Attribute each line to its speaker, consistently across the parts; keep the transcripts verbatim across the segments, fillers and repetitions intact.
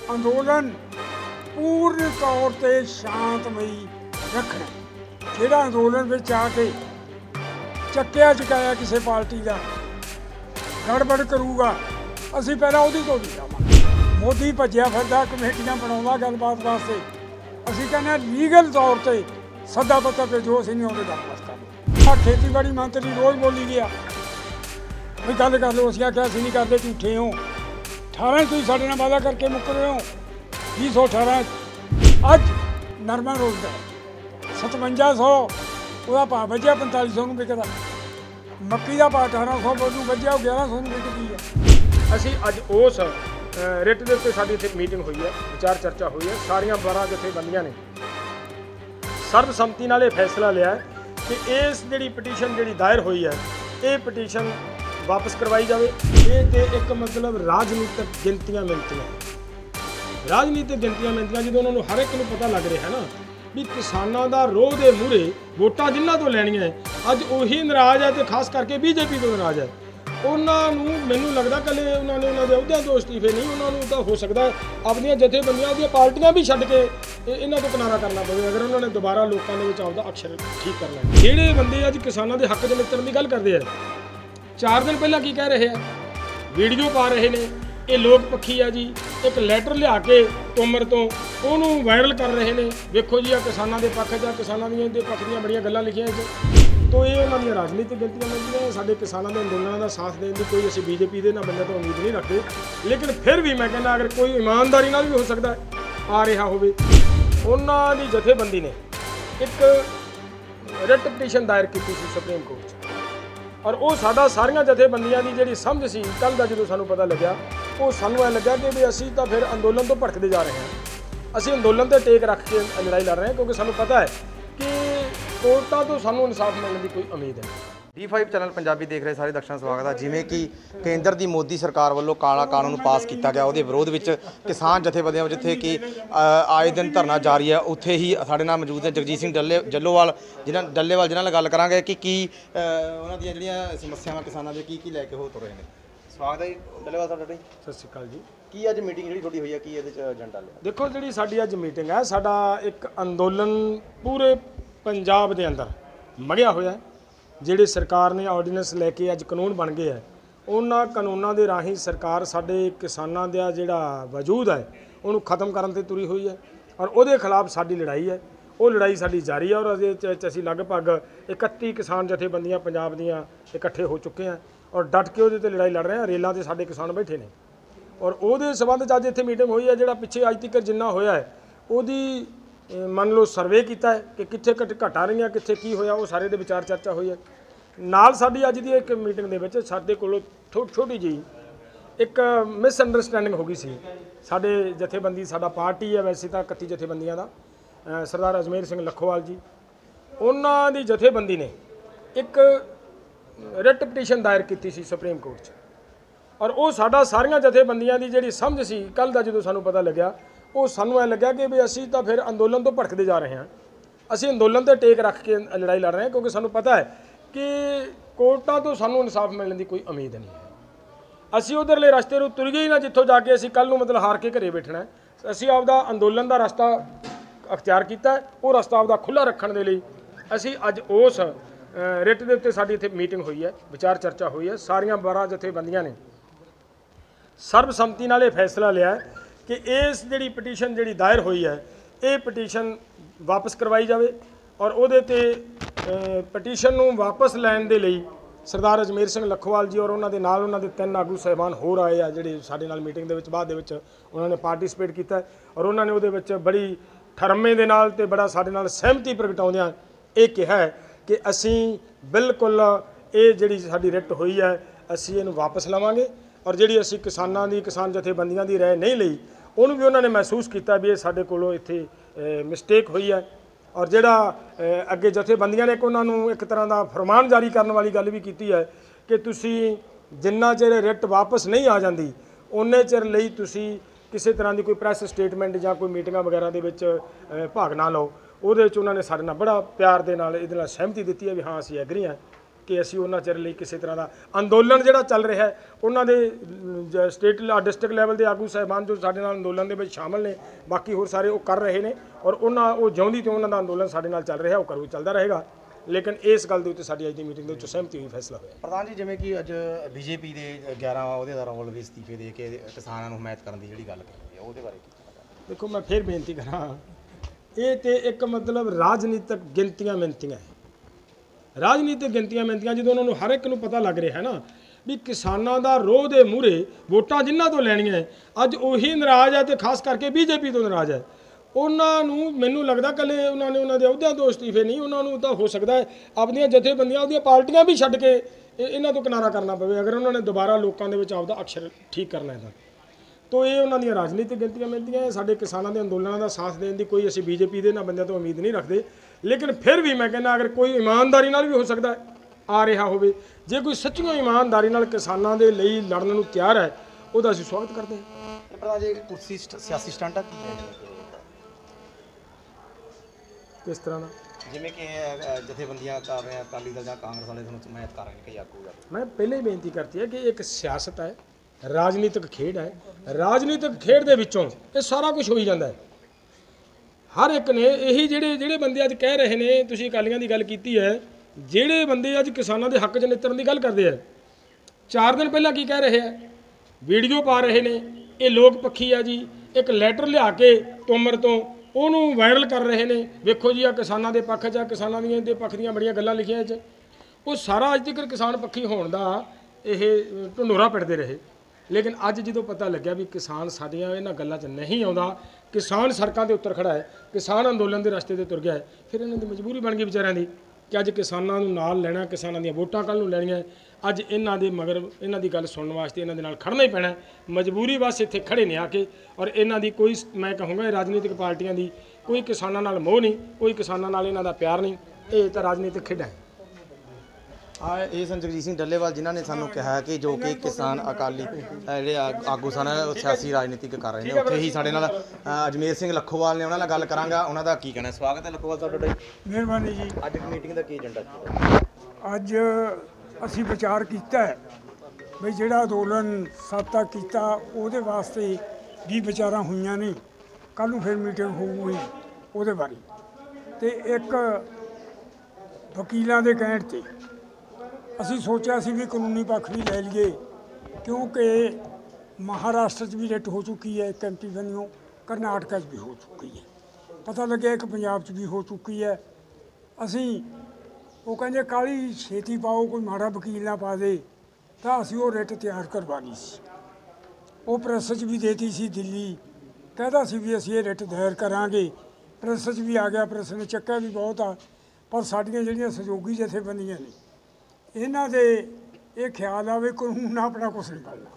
Speaker 1: अंदोलन पूर्ण तौर पर शांतमई रखना। जिहड़ा अंदोलन विच आके चक्किया चकाया किसी पार्टी का गड़बड़ करूगा, असीं पहलां उहदी तो नहीं जावांगे। मोदी भज्जिया फिरदा कमेटियां बनाउंदा गलबात वास्ते, असीं कहने लीगल तौर पर सदा पत्तर भेजो, असीं नहीं आउंदे गलबात करन। खेतीबाड़ी मंत्री रोज़ बोली गया भी गल कर लो, असीं आख्या असीं नहीं करदे, झूठे हो। अठारह तुसीं साडे नाल वादा करके मुकर रहे हो। भी सौ अठारह अज नरमा रोजदा सतवंजा सौ वह भाव वजिया पंताली सौ विकदा, मक्की का भाव अठारह सौ बोलू वजिया ग्यारह सौ विकदी है।
Speaker 2: असीं अज उस रिट दे उत्ते साडी इत्थे मीटिंग हुई है, विचार चर्चा हुई है। सारियां बारह जथेबंदियां ने सर्वसम्मति नाल ये फैसला लिया है कि इस जिहड़ी पटीशन जिहड़ी दायर हुई है, ये पटीशन वापस करवाई जाए। ये तो एक मतलब राजनीतिक गिनतियां मिलतियां राजनीतिक गिनतियां मिलतियां जो उन्होंने हर एक को पता लग रहा है ना भी किसानों का रोह के मूहरे वोटां जिन्हां तो लैणियां है, अज उही नाराज़ है, तो खास करके बीजेपी तो नाराज़ है। उन्होंने मैनूं लगदा कल्ले उन्होंने उन्होंने अहुदियां तो इस्तीफे नहीं, उन्होंने तो हो सकता है अपनियां जथेबंदियां दी पार्टियां भी छड्ड के इन्हां तो किनारा करना पवे, अगर उन्होंने दोबारा लोगों के विच आपदा अक्षर ठीक करना है। जिहड़े बंदे अज किसानों के हक च नितरन की गल करते हैं, चार दिन पहला की कह रहे हैं, वीडियो पा रहे हैं, ये लोग पक्षी है जी, एक लैटर लिया के तोमर तो उन्होंने वायरल कर रहे हैं। देखो जी आ किसानों के पक्ष च किसानों के पक्ष दी बड़ियां गल्लां लिखियां इस, तो ये उन्होंने राजनीतिक गलतियां मिलती। साडे किसानों के अंदोलनों का साथ देने की कोई असीं बीजेपी के ना बंदे तो उम्मीद नहीं रखते, लेकिन फिर भी मैं कहना अगर कोई ईमानदारी नाल भी हो सकता है आ रहा होवे। उन्हां दी जथेबंदी ने एक रिट पटीशन दायर की सुप्रीम कोर्ट और वो साडा सारियां जथेबंदियां दी जिहड़ी समझ सी कल दा जो सानूं पता लग्या, वो सानूं ऐ लग्या कि भी असीं तां फिर अंदोलन तो भड़कते जा रहे हैं। असीं अंदोलन ते टेक रख के लड़ाई लड़ रहे हैं, क्योंकि सानूं पता है कि कोर्टां तो सानूं इंसाफ मिलने की कोई उम्मीद है।
Speaker 3: डी फाइव चैनल पंजाबी देख रहे सारे दर्शਕਾਂ ਦਾ ਸਵਾਗਤ ਹੈ। ਜਿਵੇਂ ਕਿ ਕੇਂਦਰ ਦੀ ਮੋਦੀ ਸਰਕਾਰ ਵੱਲੋਂ ਕਾਲਾ ਕਾਨੂੰਨ ਪਾਸ ਕੀਤਾ ਗਿਆ, ਉਹਦੇ ਵਿਰੋਧ ਵਿੱਚ ਕਿਸਾਨ ਜਥੇਬੰਦੀਆਂ ਜਿੱਥੇ ਕਿ ਆਏ ਦਿਨ ਧਰਨਾ ਜਾਰੀ ਹੈ, ਉੱਥੇ ਹੀ ਸਾਡੇ ਨਾਲ ਮੌਜੂਦ ਹੈ ਜਗਜੀਤ ਸਿੰਘ ਡੱਲੇ ਜੱਲੋਵਾਲ ਜਿਨ੍ਹਾਂ ਡੱਲੇਵਾਲ ਜਿਨ੍ਹਾਂ ਨਾਲ ਗੱਲ ਕਰਾਂਗੇ ਕਿ ਕੀ ਉਹਨਾਂ ਦੀਆਂ ਜਿਹੜੀਆਂ ਸਮੱਸਿਆਵਾਂ ਕਿਸਾਨਾਂ ਦੇ ਕੀ ਕੀ ਲੈ ਕੇ ਹੋ ਤੁਰੇ ਨੇ। ਸਵਾਗਤ ਹੈ ਜੀ ਡੱਲੇਵਾਲ ਸਾਹਿਬ ਤੁਹਾਡਾ।
Speaker 2: ਸਤਿ ਸ਼੍ਰੀ ਅਕਾਲ ਜੀ।
Speaker 3: ਕੀ ਅੱਜ ਮੀਟਿੰਗ ਜਿਹੜੀ ਤੁਹਾਡੀ ਹੋਈ ਹੈ, ਕੀ ਇਹਦੇ 'ਚ ਏਜੰਡਾ ਲਿਆ?
Speaker 2: ਦੇਖੋ ਜਿਹੜੀ ਸਾਡੀ ਅੱਜ ਮੀਟਿੰਗ ਹੈ, ਸਾਡਾ ਇੱਕ ਅੰਦੋਲਨ ਪੂਰੇ ਪੰਜਾਬ ਦੇ ਅੰਦਰ ਮੜਿਆ ਹੋਇਆ ਹੈ। ਜਿਹੜੇ ਸਰਕਾਰ ਨੇ ਆਰਡੀਨੈਂਸ ਲੈ ਕੇ ਅੱਜ ਕਾਨੂੰਨ ਬਣ ਗਏ ਹੈ, ਉਹਨਾਂ ਕਾਨੂੰਨਾਂ ਦੇ ਰਾਹੀਂ ਸਰਕਾਰ ਸਾਡੇ ਕਿਸਾਨਾਂ ਦਾ ਜਿਹੜਾ ਵਜੂਦ ਹੈ ਉਹਨੂੰ ਖਤਮ ਕਰਨ ਤੇ ਤੁਰੀ ਹੋਈ ਹੈ ਔਰ ਉਹਦੇ ਖਿਲਾਫ ਸਾਡੀ ਲੜਾਈ ਹੈ। ਉਹ ਲੜਾਈ ਸਾਡੀ ਜਾਰੀ ਹੈ ਔਰ ਉਹਦੇ 'ਚ ਅਸੀਂ ਲਗਭਗ ਇਕੱਤੀ ਕਿਸਾਨ ਜਥੇਬੰਦੀਆਂ ਪੰਜਾਬ ਦੀਆਂ ਇਕੱਠੇ ਹੋ ਚੁੱਕੇ ਹਾਂ ਔਰ ਡਟ ਕੇ ਉਹਦੇ 'ਤੇ ਲੜਾਈ ਲੜ ਰਹੇ ਹਾਂ। ਰੇਲਾਂ 'ਤੇ ਸਾਡੇ ਕਿਸਾਨ ਬੈਠੇ ਨੇ ਔਰ ਉਹਦੇ ਸੰਬੰਧ 'ਚ ਅੱਜ ਇੱਥੇ ਮੀਟਿੰਗ ਹੋਈ ਹੈ। ਜਿਹੜਾ ਪਿੱਛੇ ਅੱਜ ਤੱਕ ਜਿੰਨਾ ਹੋਇਆ ਹੈ ਉਹਦੀ ਮੰਨ ਲਓ ਸਰਵੇ ਕੀਤਾ ਹੈ ਕਿ ਕਿੱਥੇ ਘਟ ਘਟਾ ਰਹੀਆਂ, ਕਿੱਥੇ ਕੀ ਹੋਇਆ, ਉਹ ਸਾਰੇ ਦੇ ਵਿਚਾਰ ਚਰਚਾ ਹੋਈ ਹੈ। ਨਾਲ ਸਾਡੀ ਅੱਜ ਦੀ ਇੱਕ ਮੀਟਿੰਗ ਦੇ ਵਿੱਚ ਸਾਡੇ ਕੋਲੋਂ ਛੋਟੀ ਜਿਹੀ ਇੱਕ ਮਿਸ ਅੰਡਰਸਟੈਂਡਿੰਗ ਹੋ ਗਈ ਸੀ। ਸਾਡੇ ਜਥੇਬੰਦੀ ਸਾਡਾ ਪਾਰਟੀ ਹੈ ਵੈਸੇ ਤਾਂ ਇਕੱਤੀ ਜਥੇਬੰਦੀਆਂ ਦਾ, ਸਰਦਾਰ ਅਜਮੇਰ ਸਿੰਘ ਲੱਖੋਵਾਲ ਜੀ, ਉਹਨਾਂ ਦੀ ਜਥੇਬੰਦੀ ਨੇ ਇੱਕ ਰਿਟ ਪਟੀਸ਼ਨ ਦਾਇਰ ਕੀਤੀ ਸੀ ਸੁਪਰੀਮ ਕੋਰਟ 'ਚ ਔਰ ਉਹ ਸਾਡਾ ਸਾਰੀਆਂ ਜਥੇਬੰਦੀਆਂ ਦੀ ਜਿਹੜੀ ਸਮਝ ਸੀ ਕੱਲ੍ਹ ਦਾ ਜਦੋਂ ਸਾਨੂੰ ਪਤਾ ਲੱਗਿਆ, ਉਹ ਸਾਨੂੰ ਐ ਲੱਗਿਆ ਕਿ ਵੀ ਅਸੀਂ ਤਾਂ ਫਿਰ ਅੰਦੋਲਨ ਤੋਂ ਭੜਕਦੇ ਜਾ ਰਹੇ ਹਾਂ। ਅਸੀਂ ਅੰਦੋਲਨ ਤੇ ਟੇਕ ਰੱਖ ਕੇ ਲੜਾਈ ਲੜ ਰਹੇ ਹਾਂ, ਕਿਉਂਕਿ ਸਾਨੂੰ ਪਤਾ ਹੈ ਕਿ ਕੋਰਟਾਂ ਤੋਂ ਸਾਨੂੰ ਇਨਸਾਫ ਮਿਲਣ ਦੀ ਕੋਈ ਉਮੀਦ ਨਹੀਂ ਹੈ। ਅਸੀਂ ਉਧਰਲੇ ਰਸਤੇ ਨੂੰ ਤੁਰ ਗਏ ਹੀ ਨਾ ਜਿੱਥੋਂ ਜਾ ਕੇ ਅਸੀਂ ਕੱਲ੍ਹ ਨੂੰ ਮਤਲਬ ਹਾਰ ਕੇ ਘਰੇ ਬੈਠਣਾ। ਅਸੀਂ ਆਪਦਾ ਅੰਦੋਲਨ ਦਾ ਰਸਤਾ ਅਖਤਿਆਰ ਕੀਤਾ, ਉਹ ਰਸਤਾ ਆਪਦਾ ਖੁੱਲ੍ਹਾ ਰੱਖਣ ਦੇ ਲਈ ਅਸੀਂ ਅੱਜ ਉਸ ਰਿਟ ਦੇ ਉੱਤੇ ਸਾਡੀ ਇੱਥੇ ਮੀਟਿੰਗ ਹੋਈ ਹੈ, ਵਿਚਾਰ ਚਰਚਾ ਹੋਈ ਹੈ। ਸਾਰੀਆਂ ਬਾਰ੍ਹਾਂ ਜਥੇਬੰਦੀਆਂ ਨੇ ਸਰਬਸੰਮਤੀ ਨਾਲ ਇਹ ਫੈਸਲਾ ਲਿਆ ਕਿ ਇਸ ਜਿਹੜੀ ਪਟੀਸ਼ਨ ਜਿਹੜੀ ਦਾਇਰ ਹੋਈ ਹੈ, ਇਹ ਪਟੀਸ਼ਨ ਵਾਪਸ ਕਰਵਾਈ ਜਾਵੇ ਔਰ ਉਹਦੇ 'ਤੇ ਪਟੀਸ਼ਨ ਨੂੰ ਵਾਪਸ ਲੈਣ ਦੇ ਲਈ ਸਰਦਾਰ ਅਜਮੇਰ ਸਿੰਘ ਲੱਖੋਵਾਲ ਜੀ ਔਰ ਉਹਨਾਂ ਦੇ ਨਾਲ ਉਹਨਾਂ ਦੇ ਤਿੰਨ ਆਗੂ ਸਾਹਿਬਾਨ ਹੋਰ ਆਏ ਆ, ਜਿਹੜੇ ਸਾਡੇ ਨਾਲ ਮੀਟਿੰਗ ਦੇ ਵਿੱਚ ਬਾਅਦ ਦੇ ਵਿੱਚ ਉਹਨਾਂ ਨੇ ਪਾਰਟੀਸਪੇਟ ਕੀਤਾ ਔਰ ਉਹਨਾਂ ਨੇ ਉਹਦੇ ਵਿੱਚ ਬੜੀ ਠਰਮੇ ਦੇ ਨਾਲ ਤੇ ਬੜਾ ਸਾਡੇ ਨਾਲ ਸਹਿਮਤੀ ਪ੍ਰਗਟਾਉਂਦਿਆਂ ਇਹ ਕਿਹਾ ਕਿ ਅਸੀਂ ਬਿਲਕੁਲ ਇਹ ਜਿਹੜੀ ਸਾਡੀ ਰਿਟ ਹੋਈ ਹੈ ਅਸੀਂ ਇਹਨੂੰ ਵਾਪਸ ਲਵਾਂਗੇ ਔਰ ਜਿਹੜੀ ਅਸੀਂ ਕਿਸਾਨਾਂ ਦੀ ਕਿਸਾਨ ਜਥੇਬੰਦੀਆਂ ਦੀ ਰਾਏ ਨਹੀਂ ਲਈ, ਉਹਨੂੰ ਵੀ ਉਹਨਾਂ ਨੇ ਮਹਿਸੂਸ ਕੀਤਾ ਵੀ ਇਹ ਸਾਡੇ ਕੋਲੋਂ ਇੱਥੇ ਮਿਸਟੇਕ ਹੋਈ ਹੈ। ਔਰ ਜਿਹੜਾ ਅੱਗੇ ਜਥੇਬੰਦੀਆਂ ਨੇ ਇੱਕ ਉਹਨਾਂ ਨੂੰ ਇੱਕ ਤਰ੍ਹਾਂ ਦਾ ਫਰਮਾਨ ਜਾਰੀ ਕਰਨ ਵਾਲੀ ਗੱਲ ਵੀ ਕੀਤੀ ਹੈ ਕਿ ਤੁਸੀਂ ਜਿੰਨਾ ਚਿਰ ਰਿਟ ਵਾਪਸ ਨਹੀਂ ਆ ਜਾਂਦੀ ਉਨੇ ਚਿਰ ਲਈ ਤੁਸੀਂ ਕਿਸੇ ਤਰ੍ਹਾਂ ਦੀ ਕੋਈ ਪ੍ਰੈਸ ਸਟੇਟਮੈਂਟ ਜਾਂ ਕੋਈ ਮੀਟਿੰਗਾਂ ਵਗੈਰਾ ਦੇ ਵਿੱਚ ਭਾਗ ਨਾ ਲਓ। ਉਹਦੇ ਵਿੱਚ ਉਹਨਾਂ ਨੇ ਸਾਡੇ ਨਾਲ ਬੜਾ ਪਿਆਰ ਦੇ ਨਾਲ ਇਹਦੇ ਨਾਲ ਸਹਿਮਤੀ ਦਿੱਤੀ ਹੈ ਵੀ ਹਾਂ ਅਸੀਂ ਐਗਰੀ ਹਾਂ ਕਿ ਅਸੀਂ ਉਹਨਾਂ ਚਿਰ ਲਈ ਕਿਸੇ ਤਰ੍ਹਾਂ ਦਾ ਅੰਦੋਲਨ ਜਿਹੜਾ ਚੱਲ ਰਿਹਾ ਹੈ ਉਹਨਾਂ ਦੇ ਸਟੇਟ ਡਿਸਟ੍ਰਿਕਟ ਲੈਵਲ ਦੇ ਆਗੂ ਸਾਹਿਬਾਨ ਜੋ ਸਾਡੇ ਨਾਲ ਅੰਦੋਲਨ ਦੇ ਵਿੱਚ ਸ਼ਾਮਲ ਨੇ, ਬਾਕੀ ਹੋਰ ਸਾਰੇ ਉਹ ਕਰ ਰਹੇ ਨੇ ਔਰ ਉਹਨਾਂ ਉਹ ਜਿਉਂਦੀ ਤੇ ਉਹਨਾਂ ਦਾ ਅੰਦੋਲਨ ਸਾਡੇ ਨਾਲ ਚੱਲ ਰਿਹਾ ਉਹ ਕਰੂ ਚੱਲਦਾ ਰਹੇਗਾ। ਲੇਕਿਨ ਇਸ ਗੱਲ ਦੇ ਉੱਤੇ ਸਾਡੀ ਅੱਜ ਦੀ ਮੀਟਿੰਗ ਦੇ ਵਿੱਚ ਸਹਿਮਤੀ ਹੋਈ, ਫੈਸਲਾ ਹੋਇਆ।
Speaker 3: ਪ੍ਰਧਾਨ ਜੀ, ਜਿਵੇਂ ਕਿ ਅੱਜ ਬੀਜੇਪੀ ਦੇ ਗਿਆਰਾਂ ਅਹੁਦੇਦਾਰਾਂ ਵੱਲੋਂ ਵੀ ਅਸਤੀਫੇ ਦੇ ਕੇ ਕਿਸਾਨਾਂ ਨੂੰ ਹਮਾਇਤ ਕਰਨ ਦੀ ਜਿਹੜੀ ਗੱਲ ਕੀਤੀ ਹੈ ਉਹਦੇ ਬਾਰੇ ਕੀ ਕਹਿਣਾ ਚਾਹੁੰਦੇ?
Speaker 2: ਦੇਖੋ ਮੈਂ ਫਿਰ ਬੇਨਤੀ ਕਰਾਂ, ਇਹ ਤੇ ਇੱਕ ਮਤਲਬ ਰਾਜਨੀਤਿਕ ਗਿਣਤੀਆਂ ਮਿਣਤੀਆਂ ਹੈ। ਰਾਜਨੀਤਿਕ ਗਿਣਤੀਆਂ ਮਿਣਤੀਆਂ ਜਦੋਂ ਉਹਨਾਂ ਨੂੰ ਹਰ ਇੱਕ ਨੂੰ ਪਤਾ ਲੱਗ ਰਿਹਾ ਹੈ ਨਾ ਵੀ ਕਿਸਾਨਾਂ ਦਾ ਰੋਹ ਦੇ ਮੂਹਰੇ ਵੋਟਾਂ ਜਿਨ੍ਹਾਂ ਤੋਂ ਲੈਣੀਆਂ ਅੱਜ ਉਹੀ ਨਾਰਾਜ਼ ਹੈ ਤੇ ਖਾਸ ਕਰਕੇ ਬੀਜੇਪੀ ਤੋਂ ਨਾਰਾਜ਼ ਹੈ। ਉਹਨਾਂ ਨੂੰ ਮੈਨੂੰ ਲੱਗਦਾ ਕੱਲੇ ਉਹਨਾਂ ਨੇ ਉਹਨਾਂ ਦੇ ਅਹੁਦਿਆਂ ਤੋਂ ਅਸਤੀਫੇ ਨਹੀਂ, ਉਹਨਾਂ ਨੂੰ ਤਾਂ ਹੋ ਸਕਦਾ ਹੈ ਆਪਣੀਆਂ ਜਥੇਬੰਦੀਆਂ ਉਹਦੀਆਂ ਪਾਰਟੀਆਂ ਵੀ ਛੱਡ ਕੇ ਇਹਨਾਂ ਤੋਂ ਕਿਨਾਰਾ ਕਰਨਾ ਪਵੇ ਅਗਰ ਉਹਨਾਂ ਨੇ ਦੁਬਾਰਾ ਲੋਕਾਂ ਦੇ ਵਿੱਚ ਆਪਦਾ ਅਕਸ਼ਰ ਠੀਕ ਕਰਨਾ ਹੈ ਤਾਂ। ਤੋ ਇਹ ਉਹਨਾਂ ਦੀਆਂ ਰਾਜਨੀਤਿਕ ਗਿਣਤੀਆਂ ਮਿਲਦੀਆਂ। ਸਾਡੇ ਕਿਸਾਨਾਂ ਦੇ ਅੰਦੋਲਨਾਂ ਦਾ ਸਾਥ ਦੇਣ ਦੀ ਕੋਈ ਅਸੀਂ ਬੀਜੇਪੀ ਦੇ ਨਾ ਬੰਦਿਆਂ ਤੋਂ ਉਮੀਦ ਨਹੀਂ ਰੱਖਦੇ, ਲੇਕਿਨ ਫਿਰ ਵੀ ਮੈਂ ਕਹਿੰਦਾ ਅਗਰ ਕੋਈ ਇਮਾਨਦਾਰੀ ਨਾਲ ਵੀ ਹੋ ਸਕਦਾ ਆ ਰਿਹਾ ਹੋਵੇ, ਜੇ ਕੋਈ ਸੱਚੀਓ ਇਮਾਨਦਾਰੀ ਨਾਲ ਕਿਸਾਨਾਂ ਦੇ ਲਈ ਲੜਨ ਨੂੰ ਤਿਆਰ ਹੈ ਉਹਦਾ ਅਸੀਂ ਸਵਾਗਤ ਕਰਦੇ ਹਾਂ।
Speaker 3: ਪ੍ਰਧਾਨ ਜੀ, ਕੁਰਸੀ ਸਿਆਸੀ ਸਟੰਟ ਆ
Speaker 2: ਕਿਸ ਤਰ੍ਹਾਂ ਦਾ?
Speaker 3: ਜਿਵੇਂ ਕਿ ਜਥੇਬੰਦੀਆਂ ਕਰ ਰਹੇ ਆ, ਅਕਾਲੀ ਦਲ ਜਾਂ ਕਾਂਗਰਸ ਵਾਲੇ ਤੁਹਾਨੂੰ ਹਮਾਇਤ ਕਰ ਰਹੇ ਨੇ ਕਈ ਆਗੂ।
Speaker 2: ਮੈਂ ਪਹਿਲੇ ਹੀ ਬੇਨਤੀ ਕਰਤੀ ਹੈ ਕਿ ਇੱਕ ਸਿਆਸਤ ਹੈ, ਰਾਜਨੀਤਿਕ ਖੇਡ ਹੈ। ਰਾਜਨੀਤਿਕ ਖੇਡ ਦੇ ਵਿੱਚੋਂ ਇਹ ਸਾਰਾ ਕੁਝ ਹੋਈ ਜਾਂਦਾ ਹੈ। ਹਰ ਇੱਕ ਨੇ ਇਹੀ ਜਿਹੜੇ ਜਿਹੜੇ ਬੰਦੇ ਅੱਜ ਕਹਿ ਰਹੇ ਨੇ, ਤੁਸੀਂ ਅਕਾਲੀਆਂ ਦੀ ਗੱਲ ਕੀਤੀ ਹੈ, ਜਿਹੜੇ ਬੰਦੇ ਅੱਜ ਕਿਸਾਨਾਂ ਦੇ ਹੱਕ 'ਚ ਨਿੱਤਰਨ ਦੀ ਗੱਲ ਕਰਦੇ ਆ, ਚਾਰ ਦਿਨ ਪਹਿਲਾਂ ਕੀ ਕਹਿ ਰਹੇ ਆ, ਵੀਡੀਓ ਪਾ ਰਹੇ ਨੇ ਇਹ ਲੋਕ ਪੱਖੀ ਆ ਜੀ, ਇੱਕ ਲੈਟਰ ਲਿਆ ਕੇ ਤੋਮਰ ਤੋਂ ਉਹਨੂੰ ਵਾਇਰਲ ਕਰ ਰਹੇ ਨੇ, ਵੇਖੋ ਜੀ ਆ ਕਿਸਾਨਾਂ ਦੇ ਪੱਖ 'ਚ ਆ, ਕਿਸਾਨਾਂ ਦੀਆਂ ਦੇ ਪੱਖ ਦੀਆਂ ਬੜੀਆਂ ਗੱਲਾਂ ਲਿਖੀਆਂ 'ਚ। ਉਹ ਸਾਰਾ ਅੱਜ ਤੱਕ ਕਿਸਾਨ ਪੱਖੀ ਹੋਣ ਦਾ ਇਹ ਢੰਡੋਰਾ ਪਿੱਟਦੇ ਰਹੇ, ਲੇਕਿਨ ਅੱਜ ਜਦੋਂ ਪਤਾ ਲੱਗਿਆ ਵੀ ਕਿਸਾਨ ਸਾਡੀਆਂ ਇਹਨਾਂ ਗੱਲਾਂ 'ਚ ਨਹੀਂ ਆਉਂਦਾ, ਕਿਸਾਨ ਸੜਕਾਂ ਦੇ ਉੱਤਰ ਖੜਾ ਹੈ, ਕਿਸਾਨ ਅੰਦੋਲਨ ਦੇ ਰਸਤੇ 'ਤੇ ਤੁਰ ਗਿਆ ਹੈ, ਫਿਰ ਇਹਨਾਂ ਦੀ ਮਜਬੂਰੀ ਬਣ ਗਈ ਵਿਚਾਰਿਆਂ ਦੀ ਕਿ ਅੱਜ ਕਿਸਾਨਾਂ ਨੂੰ ਨਾਲ ਲੈਣਾ, ਕਿਸਾਨਾਂ ਦੀਆਂ ਵੋਟਾਂ ਕੱਲ੍ਹ ਨੂੰ ਲੈਣੀਆਂ, ਅੱਜ ਇਹਨਾਂ ਦੇ ਮਗਰ ਇਹਨਾਂ ਦੀ ਗੱਲ ਸੁਣਨ ਵਾਸਤੇ ਇਹਨਾਂ ਦੇ ਨਾਲ ਖੜਨਾ ਹੀ ਪੈਣਾ। ਮਜਬੂਰੀ ਬਸ ਇੱਥੇ ਖੜੇ ਨੇ ਆ ਕੇ, ਔਰ ਇਹਨਾਂ ਦੀ ਕੋਈ ਮੈਂ ਕਹੂੰਗਾ ਰਾਜਨੀਤਿਕ ਪਾਰਟੀਆਂ ਦੀ ਕੋਈ ਕਿਸਾਨਾਂ ਨਾਲ ਮੋਹ ਨਹੀਂ, ਕੋਈ ਕਿਸਾਨਾਂ ਨਾਲ ਇਹਨਾਂ ਦਾ ਪਿਆਰ ਨਹੀਂ, ਇਹ ਤਾਂ ਰਾਜਨੀਤਿਕ ਖੇਡਾਂ ਹੈ।
Speaker 3: ਆ ਇਹ ਸਨ ਜਗਜੀਤ ਸਿੰਘ ਡੱਲੇਵਾਲ ਜਿਨ੍ਹਾਂ ਨੇ ਸਾਨੂੰ ਕਿਹਾ ਕਿ ਜੋ ਕਿ ਕਿਸਾਨ ਅਕਾਲੀ ਜਿਹੜੇ ਆਗੂ ਸਨ ਉਹ ਸਿਆਸੀ ਰਾਜਨੀਤਿਕ ਕਰ ਰਹੇ ਨੇ। ਉੱਥੇ ਹੀ ਸਾਡੇ ਨਾਲ ਅਜਮੇਰ ਸਿੰਘ ਲੱਖੋਵਾਲ ਨੇ, ਉਹਨਾਂ ਨਾਲ ਗੱਲ ਕਰਾਂਗਾ, ਉਹਨਾਂ ਦਾ ਕੀ ਕਹਿਣਾ। ਸਵਾਗਤ ਹੈ ਲੱਖੋਵਾਲ ਤੁਹਾਡਾ ਜੀ।
Speaker 1: ਮਿਹਰਬਾਨੀ ਜੀ।
Speaker 3: ਅੱਜ ਮੀਟਿੰਗ ਦਾ ਕੀ ਏਜੰਡਾ ਸੀ?
Speaker 1: ਅੱਜ ਅਸੀਂ ਵਿਚਾਰ ਕੀਤਾ ਹੈ ਵੀ ਜਿਹੜਾ ਅੰਦੋਲਨ ਸੱਤ ਤੱਕ ਕੀਤਾ ਉਹਦੇ ਵਾਸਤੇ ਵੀ ਵਿਚਾਰਾਂ ਹੋਈਆਂ ਨੇ, ਕੱਲ੍ਹ ਨੂੰ ਫਿਰ ਮੀਟਿੰਗ ਹੋਊਗੀ ਉਹਦੇ ਬਾਰੇ। ਅਤੇ ਇੱਕ ਵਕੀਲਾਂ ਦੇ ਕਹਿਣ 'ਤੇ ਅਸੀਂ ਸੋਚਿਆ ਸੀ ਵੀ ਕਾਨੂੰਨੀ ਪੱਖ ਵੀ ਲੈ ਲਈਏ, ਕਿਉਂਕਿ ਮਹਾਰਾਸ਼ਟਰ 'ਚ ਵੀ ਰਿਟ ਹੋ ਚੁੱਕੀ ਹੈ ਇੱਕ ਐਮ ਪੀ ਬਣਿਓ, ਕਰਨਾਟਕਾ 'ਚ ਵੀ ਹੋ ਚੁੱਕੀ ਹੈ, ਪਤਾ ਲੱਗਿਆ ਇੱਕ ਪੰਜਾਬ 'ਚ ਵੀ ਹੋ ਚੁੱਕੀ ਹੈ। ਅਸੀਂ ਉਹ ਕਹਿੰਦੇ ਕਾਹਲੀ ਛੇਤੀ ਪਾਓ, ਕੋਈ ਮਾੜਾ ਵਕੀਲ ਨਾ ਪਾ ਦੇ, ਤਾਂ ਅਸੀਂ ਉਹ ਰਿਟ ਤਿਆਰ ਕਰਵਾ ਲਈ ਸੀ, ਉਹ ਪ੍ਰੈਸ 'ਚ ਵੀ ਦੇਤੀ ਸੀ। ਦਿੱਲੀ ਕਹਿੰਦਾ ਸੀ ਵੀ ਅਸੀਂ ਇਹ ਰਿਟ ਦਾਇਰ ਕਰਾਂਗੇ, ਪ੍ਰੈਸ 'ਚ ਵੀ ਆ ਗਿਆ, ਪ੍ਰੈਸ ਨੇ ਚੱਕਿਆ ਵੀ ਬਹੁਤ ਆ, ਪਰ ਸਾਡੀਆਂ ਜਿਹੜੀਆਂ ਸਹਿਯੋਗੀ ਜਥੇਬੰਦੀਆਂ ਨੇ ਇਹਨਾਂ ਦੇ ਇਹ ਖਿਆਲ ਆਵੇ ਕਾਨੂੰਨ ਨਾਲ ਆਪਣਾ ਕੁਛ ਨਹੀਂ ਕਰਨਾ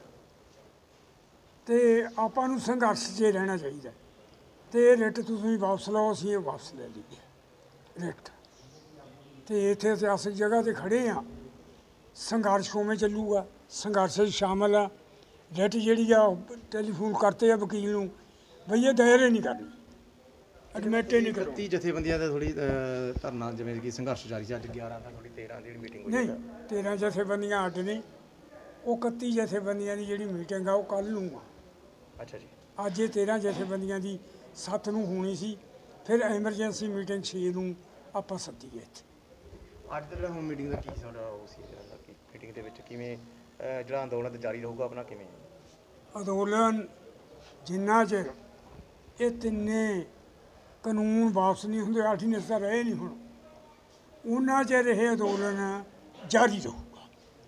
Speaker 1: ਅਤੇ ਆਪਾਂ ਨੂੰ ਸੰਘਰਸ਼ 'ਚ ਰਹਿਣਾ ਚਾਹੀਦਾ। ਅਤੇ ਇਹ ਰਿਟ ਤੁਸੀਂ ਵਾਪਸ ਲਓ, ਅਸੀਂ ਇਹ ਵਾਪਸ ਲੈ ਲਈਏ ਰਿਟ। ਅਤੇ ਇੱਥੇ ਇਤਿਹਾਸਿਕ ਜਗ੍ਹਾ 'ਤੇ ਖੜ੍ਹੇ ਹਾਂ, ਸੰਘਰਸ਼ ਉਵੇਂ ਚੱਲੂਗਾ, ਸੰਘਰਸ਼ 'ਚ ਸ਼ਾਮਲ ਆ। ਰਿਟ ਜਿਹੜੀ ਆ ਟੈਲੀਫੋਨ ਕਰਤੇ ਆ ਵਕੀਲ ਨੂੰ ਬਈ ਇਹ ਦਾਇਰ ਹੀ ਨਹੀਂ ਕਰਨੀ, ਐਡਮਿਟ ਹੀ ਨਹੀਂ ਕਰੋ।
Speaker 3: ਇਕੱਤੀ ਜਥੇਬੰਦੀਆਂ ਦਾ ਥੋੜੀ ਧਰਨਾ ਜਿਵੇਂ ਕਿ ਸੰਘਰਸ਼ ਜਾਰੀ ਸੀ, ਅੱਜ ਗਿਆਰਾਂ ਦਾ ਥੋੜੀ ਤੇਰਾਂ ਦੀ ਮੀਟਿੰਗ ਹੋਈ।
Speaker 1: ਨਹੀਂ, ਤੇਰਾਂ ਜਥੇਬੰਦੀਆਂ ਅੱਡ ਨੇ, ਉਹ ਇਕੱਤੀ ਜਥੇਬੰਦੀਆਂ ਦੀ ਜਿਹੜੀ ਮੀਟਿੰਗ ਆ ਉਹ ਕੱਲ੍ਹ ਨੂੰ ਆ।
Speaker 3: ਅੱਛਾ ਜੀ।
Speaker 1: ਅੱਜ ਇਹ ਤੇਰਾਂ ਜਥੇਬੰਦੀਆਂ ਦੀ ਸੱਤ ਨੂੰ ਹੋਣੀ ਸੀ, ਫਿਰ ਐਮਰਜੈਂਸੀ ਮੀਟਿੰਗ ਛੇ ਨੂੰ ਆਪਾਂ ਸੱਦੀ ਹੈ ਇੱਥੇ।
Speaker 3: ਅੱਜ ਦਾ ਜਿਹੜਾ ਹੁਣ ਮੀਟਿੰਗ ਦਾ ਕੀ ਸਾਡਾ ਉਹ ਸੀ ਕਿ ਮੀਟਿੰਗ ਦੇ ਵਿੱਚ ਕਿਵੇਂ ਜਿਹੜਾ ਅੰਦੋਲਨ ਜਾਰੀ ਰਹੂਗਾ ਆਪਣਾ, ਕਿਵੇਂ
Speaker 1: ਅੰਦੋਲਨ ਜਿੰਨਾ ਚਿਰ ਇਹ ਤਿੰਨੇ ਕਾਨੂੰਨ ਵਾਪਸ ਨਹੀਂ ਹੁੰਦੇ, ਅੱਠ ਹੀ ਤਾਂ ਰਹੇ ਨਹੀਂ ਹੁਣ, ਉਹਨਾਂ ਚਿਰ ਇਹ ਅੰਦੋਲਨ ਜਾਰੀ ਰਹੂਗਾ।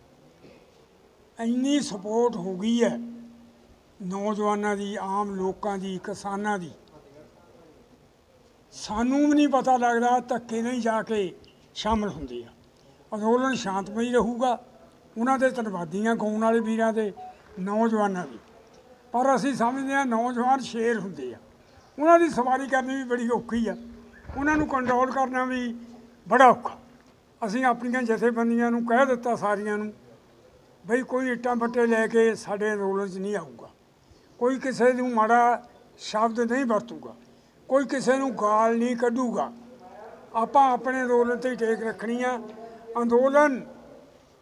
Speaker 1: ਇੰਨੀ ਸਪੋਰਟ ਹੋ ਗਈ ਹੈ ਨੌਜਵਾਨਾਂ ਦੀ, ਆਮ ਲੋਕਾਂ ਦੀ, ਕਿਸਾਨਾਂ ਦੀ, ਸਾਨੂੰ ਵੀ ਨਹੀਂ ਪਤਾ ਲੱਗਦਾ, ਧੱਕੇ ਨਹੀਂ ਜਾ ਕੇ ਸ਼ਾਮਲ ਹੁੰਦੇ ਆ। ਅੰਦੋਲਨ ਸ਼ਾਂਤਮਈ ਰਹੂਗਾ, ਉਹਨਾਂ ਦੇ ਧੰਨਵਾਦੀਆਂ ਗਾਉਣ ਵਾਲੇ ਵੀਰਾਂ ਦੇ, ਨੌਜਵਾਨਾਂ ਦੀ, ਪਰ ਅਸੀਂ ਸਮਝਦੇ ਹਾਂ ਨੌਜਵਾਨ ਸ਼ੇਰ ਹੁੰਦੇ ਆ, ਉਹਨਾਂ ਦੀ ਸਵਾਰੀ ਕਰਨੀ ਵੀ ਬੜੀ ਔਖੀ ਆ, ਉਹਨਾਂ ਨੂੰ ਕੰਟਰੋਲ ਕਰਨਾ ਵੀ ਬੜਾ ਔਖਾ। ਅਸੀਂ ਆਪਣੀਆਂ ਜਥੇਬੰਦੀਆਂ ਨੂੰ ਕਹਿ ਦਿੱਤਾ ਸਾਰੀਆਂ ਨੂੰ ਬਈ ਕੋਈ ਇੱਟਾਂ ਬੱਟੇ ਲੈ ਕੇ ਸਾਡੇ ਅੰਦੋਲਨ 'ਚ ਨਹੀਂ ਆਊਗਾ, ਕੋਈ ਕਿਸੇ ਨੂੰ ਮਾੜਾ ਸ਼ਬਦ ਨਹੀਂ ਵਰਤੂਗਾ, ਕੋਈ ਕਿਸੇ ਨੂੰ ਗਾਲ ਨਹੀਂ ਕੱਢੂਗਾ। ਆਪਾਂ ਆਪਣੇ ਅੰਦੋਲਨ 'ਤੇ ਹੀ ਟੇਕ ਰੱਖਣੀ ਆ। ਅੰਦੋਲਨ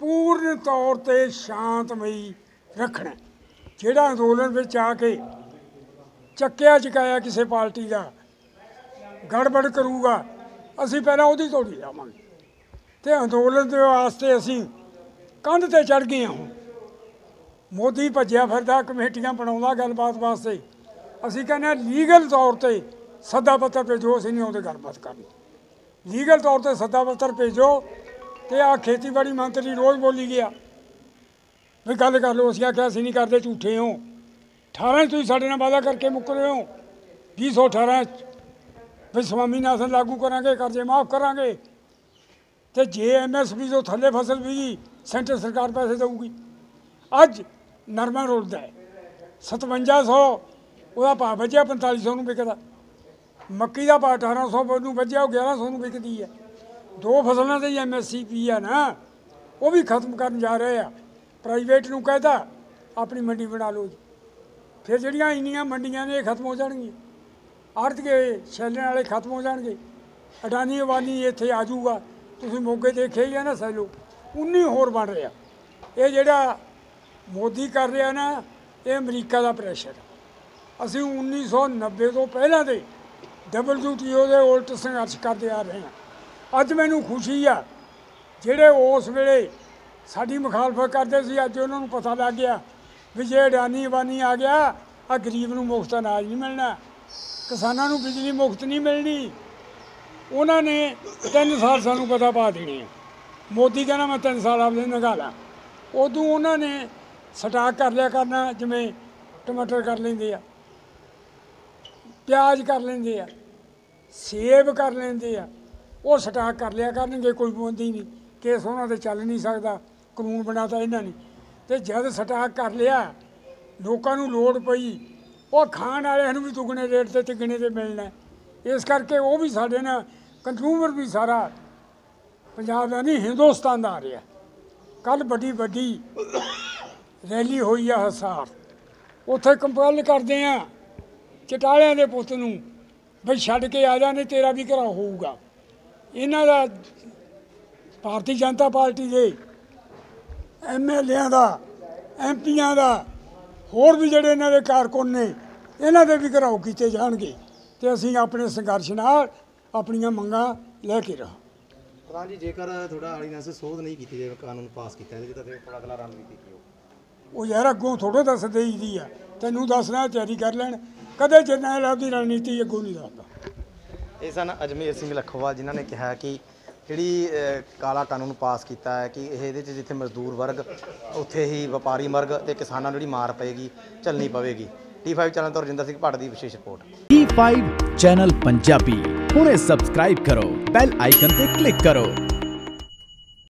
Speaker 1: ਪੂਰਨ ਤੌਰ ਤੇ ਸ਼ਾਂਤਮਈ ਰੱਖਣਾ। ਜਿਹੜਾ ਅੰਦੋਲਨ ਵਿੱਚ ਆ ਕੇ ਚੱਕਿਆ ਚਕਾਇਆ ਕਿਸੇ ਪਾਰਟੀ ਦਾ ਗੜਬੜ ਕਰੂਗਾ, ਅਸੀਂ ਪਹਿਲਾਂ ਉਹਦੀ ਤੋੜੀ ਜਾਵਾਂਗੇ। ਤੇ ਅੰਦੋਲਨ ਦੇ ਵਾਸਤੇ ਅਸੀਂ ਕੰਧ ਤੇ ਚੜ੍ਹ ਗਏ ਹਾਂ। ਮੋਦੀ ਭੱਜਿਆ ਫਿਰਦਾ, ਕਮੇਟੀਆਂ ਬਣਾਉਂਦਾ ਗੱਲਬਾਤ ਵਾਸਤੇ। ਅਸੀਂ ਕਹਿੰਦੇ ਹਾਂ ਲੀਗਲ ਤੌਰ ਤੇ ਸੱਦਾ ਪੱਤਰ ਭੇਜੋ, ਅਸੀਂ ਨਹੀਂ ਆਉਂਦੇ ਗੱਲਬਾਤ ਕਰਨ। ਲੀਗਲ ਤੌਰ ਤੇ ਸੱਦਾ ਪੱਤਰ ਭੇਜੋ। ਤੇ ਆ ਖੇਤੀਬਾੜੀ ਮੰਤਰੀ ਰੋਜ਼ ਬੋਲੀ ਗਿਆ ਵੀ ਗੱਲ ਕਰ ਲਓ। ਅਸੀਂ ਆਖਿਆ ਅਸੀਂ ਨਹੀਂ ਕਰਦੇ, ਝੂਠੇ ਹੋ। ਅਠਾਰਾਂ 'ਚ ਤੁਸੀਂ ਸਾਡੇ ਨਾਲ ਵਾਅਦਾ ਕਰਕੇ ਮੁੱਕਰੇ ਹੋ। ਵੀਹ ਸੌ ਅਠਾਰਾਂ 'ਚ ਵੀ ਸਵਾਮੀਨਾਥਨ ਲਾਗੂ ਕਰਾਂਗੇ, ਕਰਜ਼ੇ ਮਾਫ ਕਰਾਂਗੇ। ਤੇ ਜੇ ਐਮ ਐਸ ਪੀ ਤੋਂ ਥੱਲੇ ਫਸਲ ਬੀਜੀ ਸੈਂਟਰ ਸਰਕਾਰ ਪੈਸੇ ਦੇਊਗੀ। ਅੱਜ ਨਰਮਾ ਰੁਲਦਾ ਹੈ ਸਤਵੰਜਾ ਸੌ, ਉਹਦਾ ਭਾਅ ਵੱਜਿਆ ਪੰਤਾਲੀ ਸੌ ਨੂੰ ਵਿਕਦਾ। ਮੱਕੀ ਦਾ ਭਾਅ ਅਠਾਰਾਂ ਸੌ ਨੂੰ ਵੱਜਿਆ, ਉਹ ਗਿਆਰਾਂ ਸੌ ਨੂੰ ਵਿਕਦੀ ਹੈ। ਦੋ ਫਸਲਾਂ ਦੀ ਐਮ ਐਸ ਸੀ ਪੀ ਆ ਨਾ, ਉਹ ਵੀ ਖਤਮ ਕਰਨ ਜਾ ਰਹੇ ਆ। ਪ੍ਰਾਈਵੇਟ ਨੂੰ ਕਹਿਦਾ ਆਪਣੀ ਮੰਡੀ ਬਣਾ ਲਓ ਜੀ। ਫਿਰ ਜਿਹੜੀਆਂ ਇੰਨੀਆਂ ਮੰਡੀਆਂ ਨੇ ਇਹ ਖਤਮ ਹੋ ਜਾਣਗੀਆਂ। ਆੜ੍ਹਤੀਏ ਛੈਲਣ ਵਾਲੇ ਖਤਮ ਹੋ ਜਾਣਗੇ। ਅਡਾਨੀ ਅਬਾਨੀ ਇੱਥੇ ਆ ਜਾਊਗਾ। ਤੁਸੀਂ ਮੋਗੇ ਦੇਖਿਆ ਹੀ ਆ ਨਾ, ਸੈਲੋ ਉਨੀ ਹੋਰ ਬਣ ਰਿਹਾ। ਇਹ ਜਿਹੜਾ ਮੋਦੀ ਕਰ ਰਿਹਾ ਨਾ, ਇਹ ਅਮਰੀਕਾ ਦਾ ਪ੍ਰੈਸ਼ਰ। ਅਸੀਂ ਉੱਨੀ ਸੌ ਨੱਬੇ ਤੋਂ ਪਹਿਲਾਂ ਦੇ ਡਬਲਯੂ ਟੀ ਓ ਦੇ ਉਲਟ ਸੰਘਰਸ਼ ਕਰਦੇ ਆ ਰਹੇ ਹਾਂ। ਅੱਜ ਮੈਨੂੰ ਖੁਸ਼ੀ ਆ ਜਿਹੜੇ ਉਸ ਵੇਲੇ ਸਾਡੀ ਮੁਖਾਲਫਤ ਕਰਦੇ ਸੀ, ਅੱਜ ਉਹਨਾਂ ਨੂੰ ਪਤਾ ਲੱਗ ਗਿਆ ਵੀ ਜੇ ਅਡਾਨੀ ਅਬਾਨੀ ਆ ਗਿਆ, ਆ ਗਰੀਬ ਨੂੰ ਮੁਫਤ ਅਨਾਜ ਨਹੀਂ ਮਿਲਣਾ, ਕਿਸਾਨਾਂ ਨੂੰ ਬਿਜਲੀ ਮੁਫਤ ਨਹੀਂ ਮਿਲਣੀ। ਉਹਨਾਂ ਨੇ ਤਿੰਨ ਸਾਲ ਸਾਨੂੰ ਪਤਾ ਪਾ ਦੇਣੇ ਆ। ਮੋਦੀ ਕਹਿੰਦਾ ਮੈਂ ਤਿੰਨ ਸਾਲ ਆਪਦੇ ਲੰਘਾ ਲਾਂ। ਉਦੋਂ ਉਹਨਾਂ ਨੇ ਸਟਾਕ ਕਰ ਲਿਆ ਕਰਨਾ, ਜਿਵੇਂ ਟਮਾਟਰ ਕਰ ਲੈਂਦੇ ਆ, ਪਿਆਜ਼ ਕਰ ਲੈਂਦੇ ਆ, ਸੇਬ ਕਰ ਲੈਂਦੇ ਆ। ਉਹ ਸਟਾਕ ਕਰ ਲਿਆ ਕਰਨਗੇ, ਕੋਈ ਪਾਬੰਦੀ ਨਹੀਂ। ਕੇਸ ਉਹਨਾਂ 'ਤੇ ਚੱਲ ਨਹੀਂ ਸਕਦਾ, ਕਾਨੂੰਨ ਬਣਾਤਾ ਇਹਨਾਂ ਨੇ। ਅਤੇ ਜਦ ਸਟਾਕ ਕਰ ਲਿਆ, ਲੋਕਾਂ ਨੂੰ ਲੋੜ ਪਈ, ਉਹ ਖਾਣ ਵਾਲਿਆਂ ਨੂੰ ਵੀ ਦੁੱਗਣੇ ਰੇਟ 'ਤੇ ਤਿੱਗਣੇ 'ਤੇ ਮਿਲਣਾ। ਇਸ ਕਰਕੇ ਉਹ ਵੀ ਸਾਡੇ ਨਾਲ ਕੰਜ਼ੂਮਰ ਵੀ ਸਾਰਾ ਪੰਜਾਬ ਦਾ ਨਹੀਂ, ਹਿੰਦੁਸਤਾਨ ਦਾ ਆ ਰਿਹਾ। ਕੱਲ੍ਹ ਵੱਡੀ ਵੱਡੀ ਰੈਲੀ ਹੋਈ ਆ ਹਿਸਾਰ, ਉੱਥੇ ਕੰਪੈਲ ਕਰਦੇ ਆ ਚਟਾਲਿਆਂ ਦੇ ਪੁੱਤ ਨੂੰ ਬਈ ਛੱਡ ਕੇ ਆ ਜਾ, ਨਹੀਂ ਤੇਰਾ ਵੀ ਘਰਾ ਹੋਊਗਾ। ਇਹਨਾਂ ਦਾ ਭਾਰਤੀ ਜਨਤਾ ਪਾਰਟੀ ਦੇ ਐਮ ਐਲ ਏਆਂ ਦਾ, ਐਮ ਪੀਆਂ ਦਾ, ਹੋਰ ਵੀ ਜਿਹੜੇ ਇਹਨਾਂ ਦੇ ਕਾਰਕੁਨ ਨੇ, ਇਹਨਾਂ ਦੇ ਵੀ ਘਰਾਓ ਕੀਤੇ ਜਾਣਗੇ। ਤੇ ਅਸੀਂ ਆਪਣੇ ਸੰਘਰਸ਼ ਨਾਲ ਆਪਣੀਆਂ ਮੰਗਾਂ ਲੈ ਕੇ ਰਹਾਂ।
Speaker 3: ਪ੍ਰਧਾਨ ਜੀ, ਜੇਕਰ ਤੁਹਾਡਾ ਆਰਡੀਨੈਂਸ ਸੋਧ ਨਹੀਂ ਕੀਤੀ ਜਾਵੇ, ਕਾਨੂੰਨ ਪਾਸ ਕੀਤਾ ਜਾਵੇ, ਤਾਂ ਫਿਰ ਤੁਹਾਡਾ ਅਗਲਾ ਰਣਨੀਤੀ ਕੀ ਹੋਊ?
Speaker 1: ਉਹ ਯਾਰ ਅੱਗੋਂ ਥੋੜ੍ਹੇ ਦੱਸ ਦੇਈਦੀ ਆ, ਤੈਨੂੰ ਦੱਸਣਾ ਤਿਆਰੀ ਕਰ ਲੈਣ। ਕਦੇ ਜਰਨੈਲ ਆਪਦੀ ਰਣਨੀਤੀ ਅੱਗੋਂ ਨਹੀਂ ਦੱਸਦਾ।
Speaker 3: ਇਹ ਸਨ ਅਜਮੇਰ ਸਿੰਘ ਲੱਖੋਵਾਲ, ਜਿਨ੍ਹਾਂ ਨੇ ਕਿਹਾ ਕਿ ਜਿਹੜੀ ਕਾਲਾ ਕਾਨੂੰਨ ਪਾਸ ਕੀਤਾ ਹੈ ਕਿ ਇਹਦੇ 'ਚ ਜਿੱਥੇ ਮਜ਼ਦੂਰ ਵਰਗ, ਉੱਥੇ ਹੀ ਵਪਾਰੀ ਵਰਗ ਅਤੇ ਕਿਸਾਨਾਂ ਨੂੰ ਜਿਹੜੀ ਮਾਰ ਪਏਗੀ, ਝੱਲਣੀ ਪਵੇਗੀ। ਟੀ ਫਾਈਵ ਚੈਨਲ ਤੋਂ ਰਜਿੰਦਰ ਸਿੰਘ ਭੱਟ ਦੀ ਵਿਸ਼ੇਸ਼ report.
Speaker 4: T five channel Punjabi ਹੁਣੇ ਸਬਸਕ੍ਰਾਈਬ ਕਰੋ, ਬੈਲ ਆਈਕਨ ਤੇ ਕਲਿੱਕ ਕਰੋ।